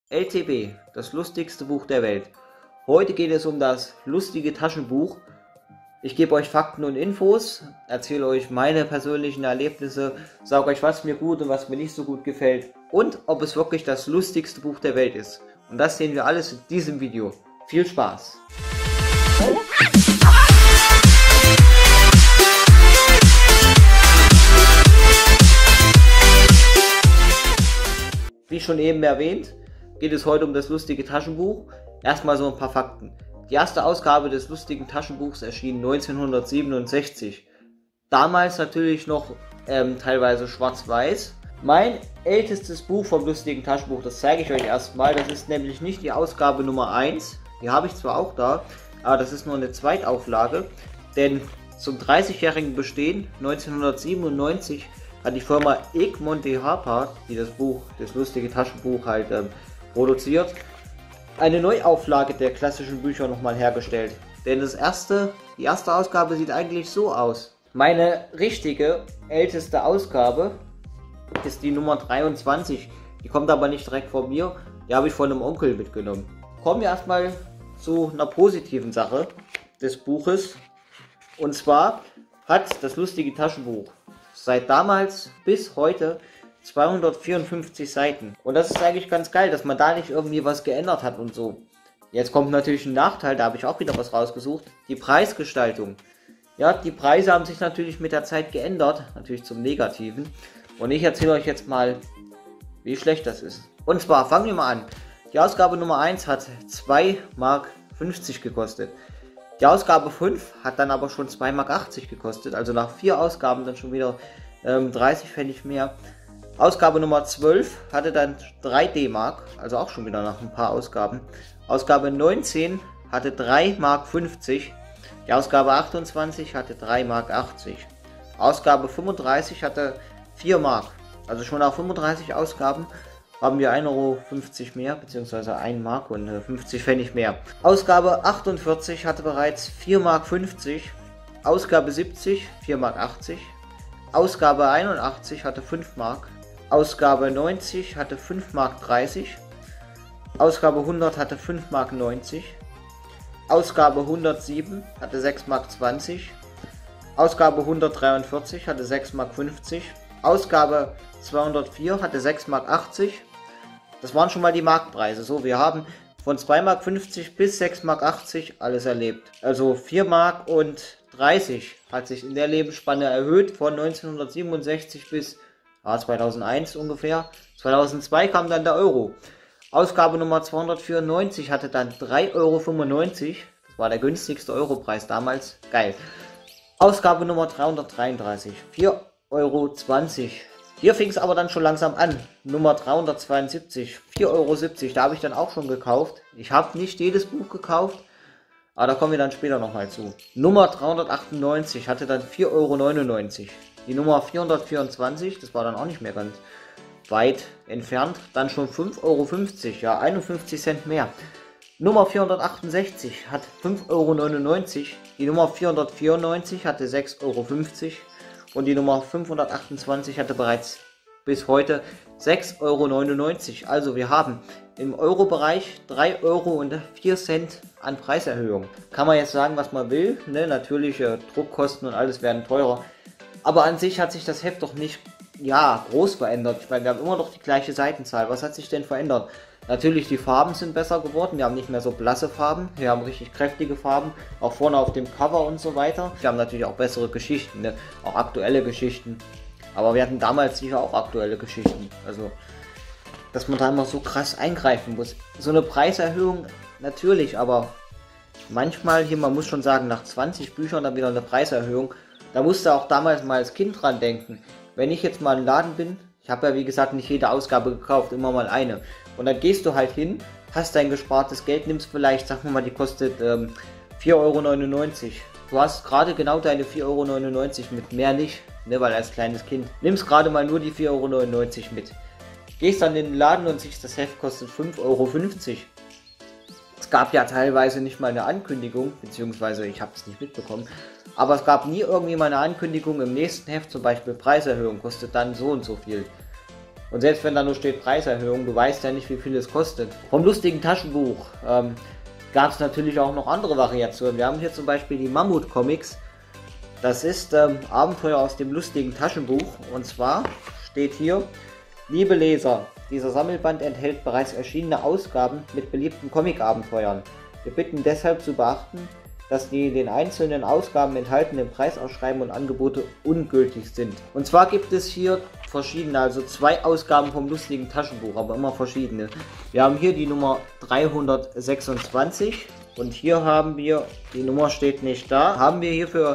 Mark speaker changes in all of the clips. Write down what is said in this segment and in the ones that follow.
Speaker 1: LTB, das lustigste Buch der Welt. Heute geht es um das lustige Taschenbuch. Ich gebe euch Fakten und Infos, erzähle euch meine persönlichen Erlebnisse, sage euch, was mir gut und was mir nicht so gut gefällt und ob es wirklich das lustigste Buch der Welt ist. Und das sehen wir alles in diesem Video. Viel Spaß! Wie schon eben erwähnt, geht es heute um das lustige Taschenbuch. Erstmal so ein paar Fakten. Die erste Ausgabe des lustigen Taschenbuchs erschien 1967. Damals natürlich noch teilweise schwarz-weiß. Mein ältestes Buch vom lustigen Taschenbuch, das zeige ich euch erstmal. Das ist nämlich nicht die Ausgabe Nummer 1. Die habe ich zwar auch da, aber das ist nur eine Zweitauflage. Denn zum 30-jährigen Bestehen 1997 hat die Firma Egmont de Harper, die das lustige Taschenbuch halt produziert, eine Neuauflage der klassischen Bücher nochmal hergestellt. Denn die erste Ausgabe sieht eigentlich so aus. Meine richtige, älteste Ausgabe ist die Nummer 23. Die kommt aber nicht direkt von mir, die habe ich von einem Onkel mitgenommen. Kommen wir erstmal zu einer positiven Sache des Buches. Und zwar hat das lustige Taschenbuch seit damals bis heute 254 Seiten. Und das ist eigentlich ganz geil, dass man da nicht irgendwie was geändert hat und so. Jetzt kommt natürlich ein Nachteil, da habe ich auch wieder was rausgesucht. Die Preisgestaltung. Ja, die Preise haben sich natürlich mit der Zeit geändert, natürlich zum Negativen. Und ich erzähle euch jetzt mal, wie schlecht das ist. Und zwar, fangen wir mal an. Die Ausgabe Nummer 1 hat 2,50 Mark gekostet. Die Ausgabe 5 hat dann aber schon 2,80 Mark gekostet, also nach 4 Ausgaben dann schon wieder 30 Pfennig mehr. Ausgabe Nummer 12 hatte dann 3 D-Mark, also auch schon wieder nach ein paar Ausgaben. Ausgabe 19 hatte 3,50 Mark. Die Ausgabe 28 hatte 3,80 Mark. Ausgabe 35 hatte 4 Mark. Also schon nach 35 Ausgaben haben wir 1,50 Euro mehr, beziehungsweise 1 Mark und 50 Pfennig mehr. Ausgabe 48 hatte bereits 4,50 Mark. Ausgabe 70 4,80 Mark. Ausgabe 81 hatte 5 Mark. Ausgabe 90 hatte 5,30 Mark. Ausgabe 100 hatte 5,90 Mark. Ausgabe 107 hatte 6,20 Mark. Ausgabe 143 hatte 6,50 Mark. Ausgabe 204 hatte 6,80 Mark. Das waren schon mal die Marktpreise. So, wir haben von 2,50 Mark bis 6,80 Mark alles erlebt. Also 4,30 Mark hat sich in der Lebensspanne erhöht, von 1967 bis 2001 ungefähr. 2002 kam dann der Euro. Ausgabe Nummer 294 hatte dann 3,95 Euro. Das war der günstigste Europreis damals. Geil. Ausgabe Nummer 333, 4,20 Euro. Hier fing es aber dann schon langsam an. Nummer 372, 4,70 Euro. Da habe ich dann auch schon gekauft. Ich habe nicht jedes Buch gekauft, aber da kommen wir dann später nochmal zu. Nummer 398 hatte dann 4,99 Euro. Die Nummer 424, das war dann auch nicht mehr ganz weit entfernt, dann schon 5,50 Euro, ja 51 Cent mehr. Nummer 468 hat 5,99 Euro. Die Nummer 494 hatte 6,50 Euro. Und die Nummer 528 hatte bereits bis heute 6,99 Euro. Also wir haben im Euro-Bereich 3,04 Euro an Preiserhöhung. Kann man jetzt sagen, was man will, ne? Natürlich Druckkosten und alles werden teurer. Aber an sich hat sich das Heft doch nicht groß verändert. Ich meine, wir haben immer noch die gleiche Seitenzahl. Was hat sich denn verändert? Natürlich, die Farben sind besser geworden. Wir haben nicht mehr so blasse Farben. Wir haben richtig kräftige Farben. Auch vorne auf dem Cover und so weiter. Wir haben natürlich auch bessere Geschichten, ne? Auch aktuelle Geschichten. Aber wir hatten damals sicher auch aktuelle Geschichten. Also, dass man da immer so krass eingreifen muss. So eine Preiserhöhung, natürlich, aber manchmal hier, man muss schon sagen, nach 20 Büchern dann wieder eine Preiserhöhung. Da musste auch damals mal als Kind dran denken. Wenn ich jetzt mal im Laden bin, ich habe ja wie gesagt nicht jede Ausgabe gekauft, immer mal eine. Und dann gehst du halt hin, hast dein gespartes Geld, nimmst vielleicht, sagen wir mal, die kostet 4,99 Euro. Du hast gerade genau deine 4,99 Euro mit, mehr nicht, ne, weil als kleines Kind. Nimmst gerade mal nur die 4,99 Euro mit. Gehst dann in den Laden und siehst, das Heft kostet 5,50 Euro. Es gab ja teilweise nicht mal eine Ankündigung, beziehungsweise ich habe es nicht mitbekommen. Aber es gab nie irgendwie mal eine Ankündigung im nächsten Heft, zum Beispiel Preiserhöhung, kostet dann so und so viel. Und selbst wenn da nur steht Preiserhöhung, du weißt ja nicht, wie viel es kostet. Vom lustigen Taschenbuch gab es natürlich auch noch andere Variationen. Wir haben hier zum Beispiel die Mammut-Comics. Das ist Abenteuer aus dem lustigen Taschenbuch. Und zwar steht hier: Liebe Leser, dieser Sammelband enthält bereits erschienene Ausgaben mit beliebten Comic-Abenteuern. Wir bitten deshalb zu beachten, dass die in den einzelnen Ausgaben enthaltenen Preisausschreiben und Angebote ungültig sind. Und zwar gibt es hier verschiedene, also 2 Ausgaben vom lustigen Taschenbuch, aber immer verschiedene. Wir haben hier die Nummer 326 und hier haben wir, die Nummer steht nicht da, haben wir hier für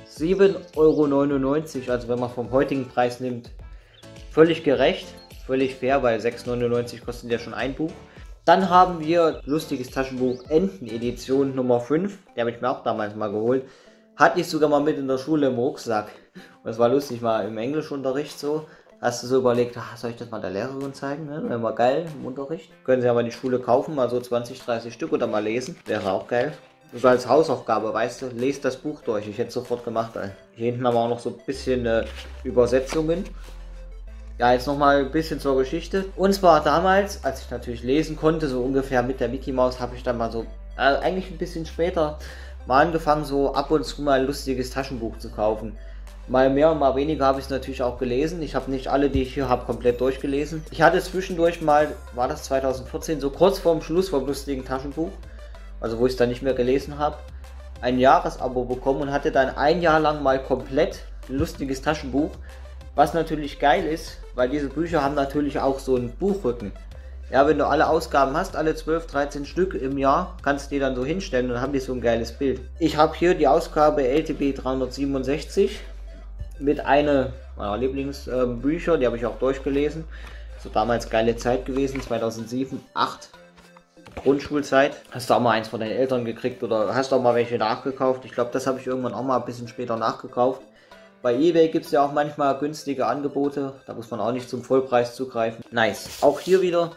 Speaker 1: 7,99 €, also wenn man vom heutigen Preis nimmt, völlig gerecht, völlig fair, weil 6,99 € kostet ja schon ein Buch. Dann haben wir lustiges Taschenbuch Enten-Edition Nummer 5. Die habe ich mir auch damals mal geholt. Hatte ich sogar mal mit in der Schule im Rucksack. Und es war lustig, mal im Englischunterricht so. Hast du so überlegt, soll ich das mal der Lehrerin zeigen? Ne? Wäre mal geil im Unterricht. Können sie aber in die Schule kaufen, mal so 20, 30 Stück oder mal lesen. Wäre auch geil. So als Hausaufgabe, weißt du, lest das Buch durch. Ich hätte es sofort gemacht. Ey. Hier hinten haben wir auch noch so ein bisschen Übersetzungen. Ja, jetzt nochmal ein bisschen zur Geschichte. Und zwar damals, als ich natürlich lesen konnte, so ungefähr mit der Mickey Maus, habe ich dann mal so, eigentlich ein bisschen später, mal angefangen, so ab und zu mal ein lustiges Taschenbuch zu kaufen. Mal mehr und mal weniger habe ich es natürlich auch gelesen. Ich habe nicht alle, die ich hier habe, komplett durchgelesen. Ich hatte zwischendurch mal, war das 2014, so kurz vorm Schluss vom lustigen Taschenbuch, also wo ich es dann nicht mehr gelesen habe, ein Jahresabo bekommen und hatte dann ein Jahr lang mal komplett ein lustiges Taschenbuch. Was natürlich geil ist, weil diese Bücher haben natürlich auch so einen Buchrücken. Ja, wenn du alle Ausgaben hast, alle 12, 13 Stück im Jahr, kannst du die dann so hinstellen und dann haben die so ein geiles Bild. Ich habe hier die Ausgabe LTB 367 mit einer meiner Lieblingsbücher, die habe ich auch durchgelesen. So damals geile Zeit gewesen, 2007, 2008, Grundschulzeit. Hast du auch mal eins von deinen Eltern gekriegt oder hast du auch mal welche nachgekauft? Ich glaube, das habe ich irgendwann auch mal ein bisschen später nachgekauft. Bei eBay gibt es ja auch manchmal günstige Angebote, da muss man auch nicht zum Vollpreis zugreifen. Nice. Auch hier wieder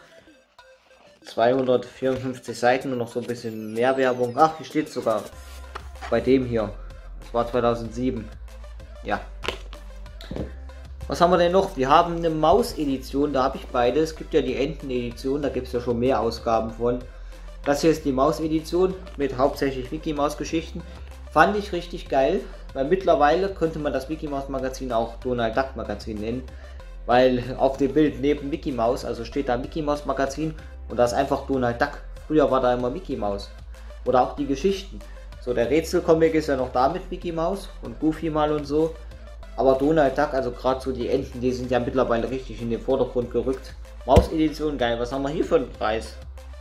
Speaker 1: 254 Seiten und noch so ein bisschen mehr Werbung. Ach, hier steht sogar bei dem hier. Das war 2007. Ja. Was haben wir denn noch? Wir haben eine Maus-Edition, da habe ich beide. Es gibt ja die Enten-Edition, da gibt es ja schon mehr Ausgaben von. Das hier ist die Maus-Edition mit hauptsächlich Mickey Maus Geschichten. Fand ich richtig geil, weil mittlerweile könnte man das Mickey Maus Magazin auch Donald Duck Magazin nennen, weil auf dem Bild neben Mickey Maus, also steht da Mickey Maus Magazin und da ist einfach Donald Duck. Früher war da immer Mickey Maus. Oder auch die Geschichten. So, der Rätselcomic ist ja noch da mit Mickey Maus und Goofy mal und so. Aber Donald Duck, also gerade so die Enten, die sind ja mittlerweile richtig in den Vordergrund gerückt. Maus-Edition, geil. Was haben wir hier für einen Preis?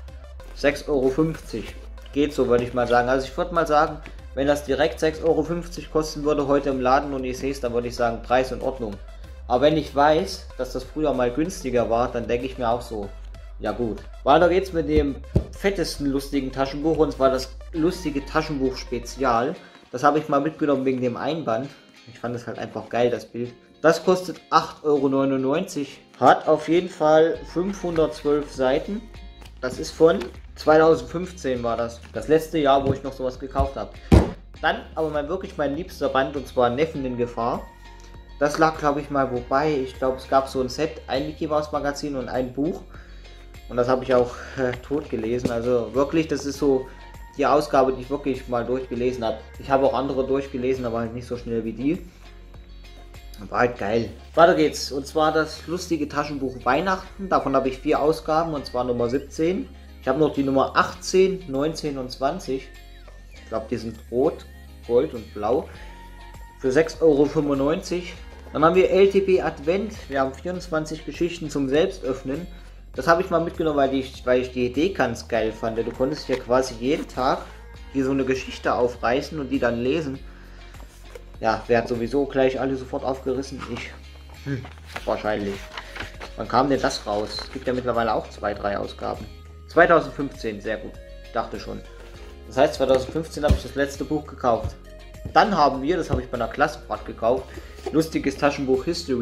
Speaker 1: 6,50 €. Geht so, würde ich mal sagen. Also ich würde mal sagen, wenn das direkt 6,50 € kosten würde heute im Laden und ich sehe es, dann würde ich sagen, Preis in Ordnung. Aber wenn ich weiß, dass das früher mal günstiger war, dann denke ich mir auch so, ja gut. Weiter geht's mit dem fettesten lustigen Taschenbuch, und zwar das lustige Taschenbuch Spezial. Das habe ich mal mitgenommen wegen dem Einband. Ich fand es halt einfach geil, das Bild. Das kostet 8,99 €. Hat auf jeden Fall 512 Seiten. Das ist von 2015 war das. Das letzte Jahr, wo ich noch sowas gekauft habe. Dann aber mal wirklich mein liebster Band, und zwar Neffen in Gefahr. Das lag, glaube ich, mal wobei. Ich glaube, es gab so ein Set, ein Mickey Maus Magazin und ein Buch. Und das habe ich auch tot gelesen. Also wirklich, das ist so die Ausgabe, die ich wirklich mal durchgelesen habe. Ich habe auch andere durchgelesen, aber halt nicht so schnell wie die. War halt geil. Weiter geht's. Und zwar das lustige Taschenbuch Weihnachten. Davon habe ich 4 Ausgaben, und zwar Nummer 17. Ich habe noch die Nummer 18, 19 und 20. Ich glaube, die sind rot, gold und blau. Für 6,95 €. Dann haben wir LTB Advent. Wir haben 24 Geschichten zum Selbstöffnen. Das habe ich mal mitgenommen, weil ich die Idee ganz geil fand. Du konntest ja quasi jeden Tag hier so eine Geschichte aufreißen und die dann lesen. Ja, wer hat sowieso gleich alle sofort aufgerissen? Ich. Wahrscheinlich. Wann kam denn das raus? Es gibt ja mittlerweile auch 2, 3 Ausgaben. 2015, sehr gut. Ich dachte schon. Das heißt, 2015 habe ich das letzte Buch gekauft. Dann haben wir, das habe ich bei einer Klassenfahrt gekauft, lustiges Taschenbuch History.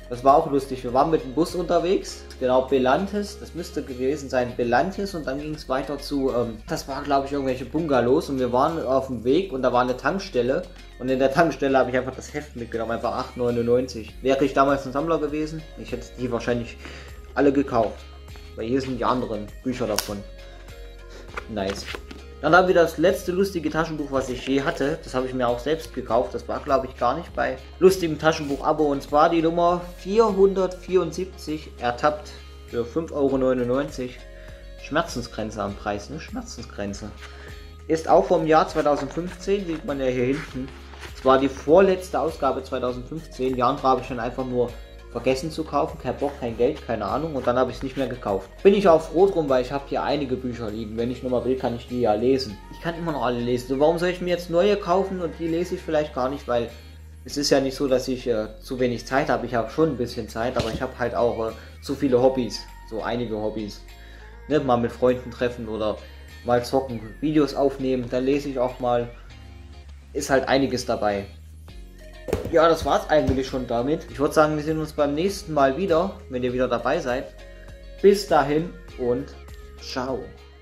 Speaker 1: Das war auch lustig. Wir waren mit dem Bus unterwegs. Genau, Belantes. Das müsste gewesen sein, Belantes. Und dann ging es weiter zu, das war glaube ich irgendwelche Bungalows. Und wir waren auf dem Weg und da war eine Tankstelle. Und in der Tankstelle habe ich einfach das Heft mitgenommen. Einfach 8,99. Wäre ich damals ein Sammler gewesen, ich hätte die wahrscheinlich alle gekauft. Weil hier sind die anderen Bücher davon. Nice. Dann haben wir das letzte lustige Taschenbuch, was ich je hatte. Das habe ich mir auch selbst gekauft. Das war, glaube ich, gar nicht bei lustigem Taschenbuch-Abo. Und zwar die Nummer 474, ertappt für 5,99 €. Schmerzensgrenze am Preis, ne? Schmerzensgrenze. Ist auch vom Jahr 2015, sieht man ja hier hinten. Es war die vorletzte Ausgabe 2015. Die andere habe ich dann einfach nur vergessen zu kaufen, kein Bock, kein Geld, keine Ahnung, und dann habe ich es nicht mehr gekauft. Bin ich auch froh drum, weil ich habe hier einige Bücher liegen. Wenn ich nochmal will, kann ich die ja lesen. Ich kann immer noch alle lesen. So, warum soll ich mir jetzt neue kaufen und die lese ich vielleicht gar nicht, weil es ist ja nicht so, dass ich zu wenig Zeit habe. Ich habe schon ein bisschen Zeit, aber ich habe halt auch zu viele Hobbys, so einige Hobbys. Ne, mal mit Freunden treffen oder mal zocken, Videos aufnehmen, dann lese ich auch mal. Ist halt einiges dabei. Ja, das war's eigentlich schon damit. Ich würde sagen, wir sehen uns beim nächsten Mal wieder, wenn ihr wieder dabei seid. Bis dahin und ciao.